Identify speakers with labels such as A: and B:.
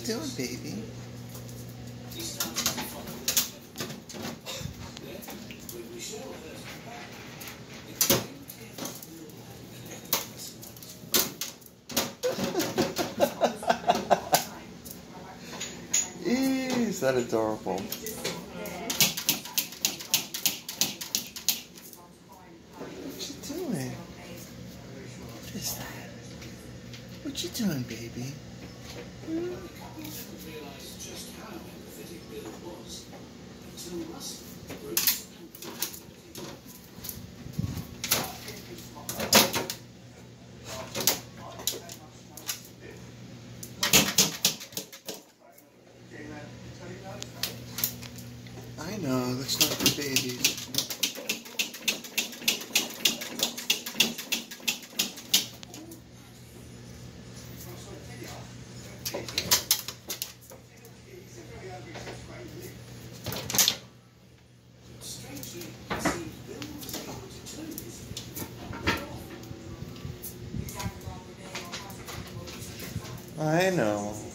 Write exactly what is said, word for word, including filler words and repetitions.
A: doing, baby? Is that adorable? What you doing? What is that? What you doing, baby? Hmm? I know, that's not for babies. I know.